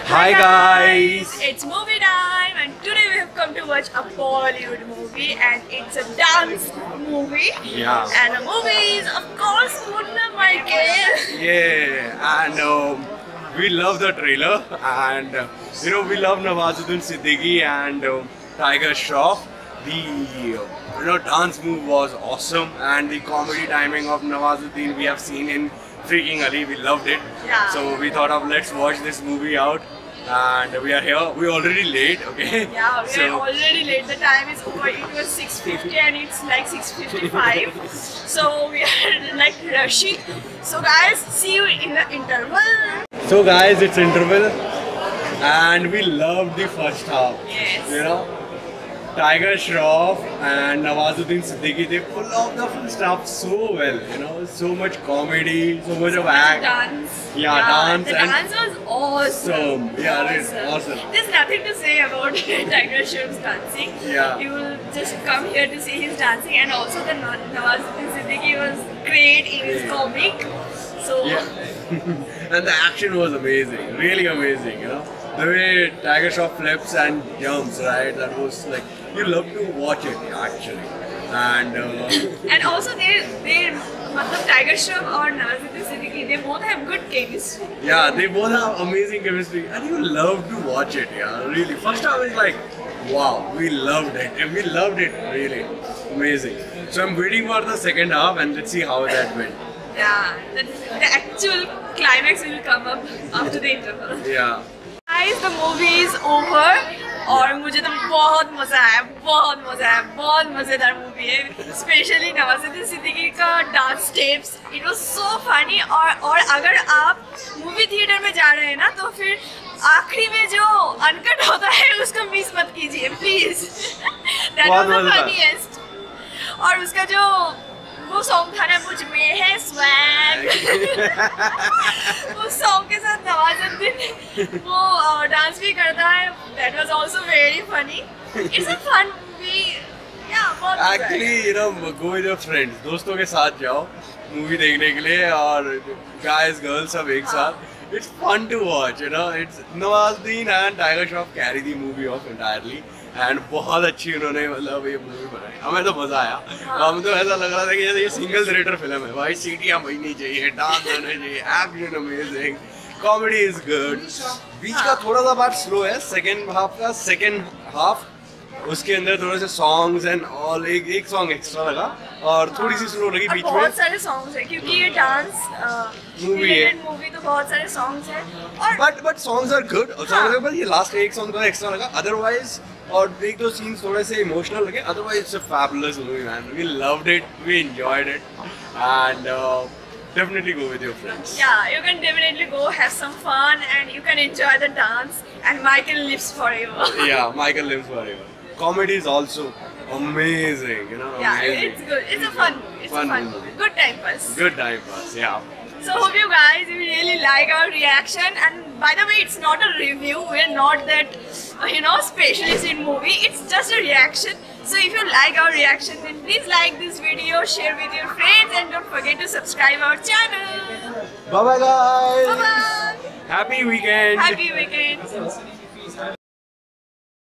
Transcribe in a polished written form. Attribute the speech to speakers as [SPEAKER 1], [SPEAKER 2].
[SPEAKER 1] Hi guys!
[SPEAKER 2] It's movie time and today we have come to watch a Bollywood movie and it's a dance movie.
[SPEAKER 1] Yeah.
[SPEAKER 2] And the movie is of course Munna Michael.
[SPEAKER 1] Yeah, and we love the trailer, and we love Nawazuddin Siddiqui and Tiger Shroff. The dance move was awesome, and the comedy timing of Nawazuddin we have seen in Freaking Ali. We loved it.
[SPEAKER 2] Yeah.
[SPEAKER 1] So we thought of let's watch this movie out, and we are here. We're already late, okay?
[SPEAKER 2] Yeah, we are already late. The time is over. It was 6:50 and it's like 6:55. So we are like rushing. So guys, see you in the interval.
[SPEAKER 1] So guys, it's interval, and we loved the first half.
[SPEAKER 2] Yes.
[SPEAKER 1] Tiger Shroff and Nawazuddin Siddiqui, they pull off the first half so well. So much comedy, so much of act.
[SPEAKER 2] Dance.
[SPEAKER 1] Yeah, dance.
[SPEAKER 2] The dance was awesome.
[SPEAKER 1] Yeah, it's awesome.
[SPEAKER 2] There's nothing to say about Tiger Shroff's dancing.
[SPEAKER 1] Yeah.
[SPEAKER 2] You will just come here to see his dancing, and also the Nawazuddin Siddiqui was great in his comic. So.
[SPEAKER 1] Yeah. And the action was amazing, really amazing. The way Tiger Shroff flips and jumps, right? That was like, you love to watch it actually. And
[SPEAKER 2] also they Tiger Shroff or Nawazuddin Siddiqui, they both have good chemistry.
[SPEAKER 1] Yeah, they both have amazing chemistry, and you love to watch it. Yeah, really. First time is like, wow, we loved it, and we loved it really amazing. So I'm waiting for the second half, and let's see how that went.
[SPEAKER 2] Yeah, the actual climax will come up after the interval.
[SPEAKER 1] Yeah.
[SPEAKER 2] Guys, the movie is over और मुझे तो बहुत मजा आया, बहुत मजेदार movie है. Specially Nawazuddin Siddiqui का dance steps, it was so funny. और अगर आप मूवी थिएटर में जा रहे हैं ना, तो फिर आखिरी में जो अनकट होता है उसको मिस मत कीजिए please. That was the funniest. और उसका जो वो सॉन्ग था ना, मुझ में है स्वैग. उस सॉन्ग के साथ नवाजुद्दीन वो डांस भी करता है. That was also very funny. It's a fun movie. Yeah, बहुत.
[SPEAKER 1] Actually, go with your friends. दोस्तों के साथ जाओ मूवी देखने के लिए, और guys, girls सब एक साथ. It's fun to watch. It's Nawazuddin and Tiger Shroff carry the movie off entirely. And बहुत अच्छी उन्होंने मतलब ये मूवी बनाई. हमें तो मजा आया. हमें तो ऐसा लग रहा था कि जैसे ये सिंगल थिएटर फिल्म है. भाई सीटियाँ बजनी चाहिए, डांस होना चाहिए, action amazing, comedy is good. बीच का थोड़ा सा पार्ट स्लो है, सेकंड हाफ उसके अंदर थोड़े से सॉन्ग्स एंड ऑल, एक सॉन्ग एक्स्ट्रा लगा और थोड़ी सी स्लो लगी बीच में.
[SPEAKER 2] बहुत सारे सॉन्ग्स हैं क्योंकि ये डांस
[SPEAKER 1] मूवी है.
[SPEAKER 2] मूवी तो बहुत सारे सॉन्ग्स हैं. और
[SPEAKER 1] बट सॉन्ग्स आर गुड. और ये लास्ट एक सॉन्ग थोड़ा एक्स्ट्रा लगा. अदरवाइज और एक दो सीन्स थोड़े से इमोशनल लगे. Otherwise it's a fabulous movie, man. We loved it, we enjoyed it, and definitely go with your friends.
[SPEAKER 2] Yeah, you can definitely go have some fun and you can enjoy the dance, and Michael lives forever.
[SPEAKER 1] Yeah, Michael lives forever. Comedy is also amazing,
[SPEAKER 2] Yeah,
[SPEAKER 1] amazing.
[SPEAKER 2] it's good. It's a fun movie. It's a fun movie. Good time pass.
[SPEAKER 1] Good time pass, yeah.
[SPEAKER 2] So hope you guys really like our reaction. And by the way, it's not a review. We're not that specialists in movie. It's just a reaction. So if you like our reaction, then please like this video, share with your friends, and don't forget to subscribe our channel.
[SPEAKER 1] Bye bye guys.
[SPEAKER 2] Bye bye.
[SPEAKER 1] Happy weekend.
[SPEAKER 2] Happy weekend.